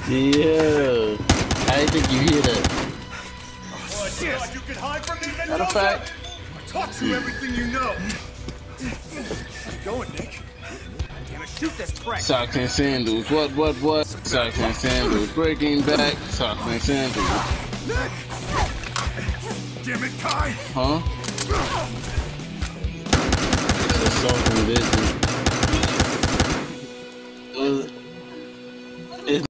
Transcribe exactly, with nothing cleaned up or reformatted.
Yeah. I didn't think you hear that. Oh, shit. You can hide from me, Mendoza. Matter of fact, Talk to everything you know. How's it going, Nick? I'm gonna shoot this prick. Socks and sandals. What, what, what? Socks and sandals. Breaking back. Socks and sandals. Damn it, Kai. Huh? Assault and business.